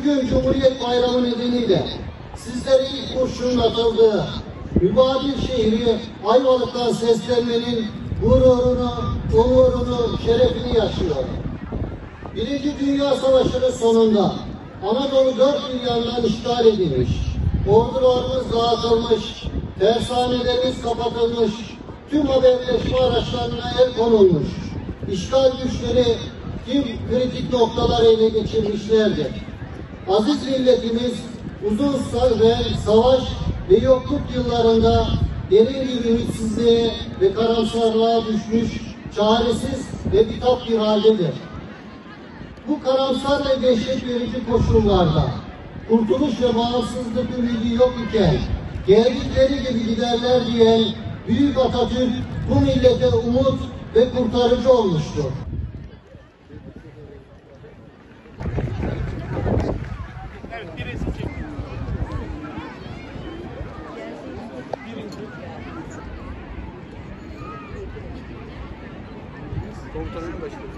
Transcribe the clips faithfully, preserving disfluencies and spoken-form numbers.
Bugün Cumhuriyet Bayramı nedeniyle sizlere ilk kurşunun atıldığı mübadil şehri Ayvalık'tan seslenmenin gururunu, onurunu, şerefini yaşıyor. Birinci Dünya Savaşı'nın sonunda Anadolu dört bir yandan işgal edilmiş, ordularımız dağıtılmış, tersanelerimiz kapatılmış, tüm haberleşme araçlarına el konulmuş, işgal güçleri tüm kritik noktalar ele geçirmişlerdir. Aziz milletimiz uzun ve savaş ve yokluk yıllarında derin bir ümitsizliğe ve karamsarlığa düşmüş, çaresiz ve bitap bir haldedir. Bu karamsar ve dehşet verici koşullarda kurtuluş ve bağımsızlık ümidi yok iken geldikleri gibi giderler diyen Büyük Atatürk bu millete umut ve kurtarıcı olmuştur. Evet, bir resim çekin. Komutanın başkanı.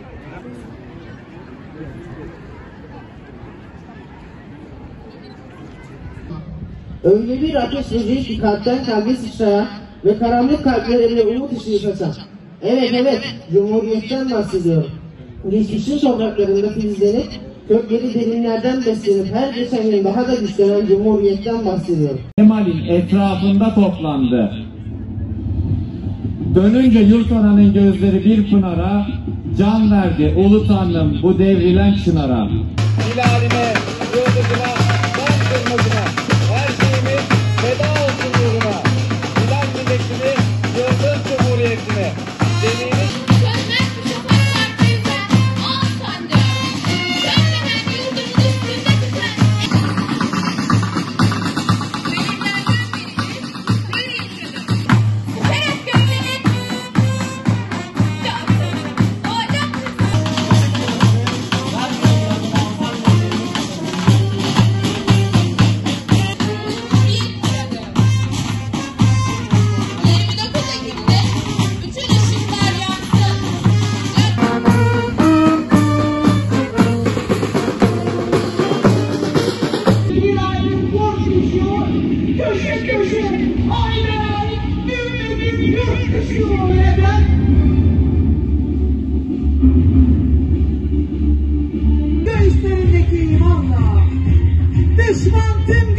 Öyle bir ateş verecek ki kalpten kalbe sıçrayan ve karanlık kalplerine umut ışığı saçan. Evet evet, Cumhuriyet'ten bahsediyorum. Geçmişin topraklarında filizlenip, kökleri derinlerden beslenip her geçen gün daha da güçlenen Cumhuriyet'ten bahsediyorum. Kemal'in etrafında toplandı. Dönünce yurt ananın gözleri bir pınara, can verdi ulu tanrım bu devrilen çınara. Hilaline, yıldızına, kan kırmızına, her şeyimiz feda olsun uğruna. Hilal milletini, yıldız cumhuriyetine. Deminiz Sönmez bu şafaklar bizden, ah sandım. Sönmeden yurdumun üstünde tüten. Benimlerden biriniz, hür yaşadım. Şeref gövdenin, canlarım, doğacak yirmi dokuz Ekim'de bütün ışıklar yansın. Hilal'in borç düşüyor, köşe köşe, aynen, büyük yurt düşüyor neden? Göğüslerindeki imanla, düşman tüm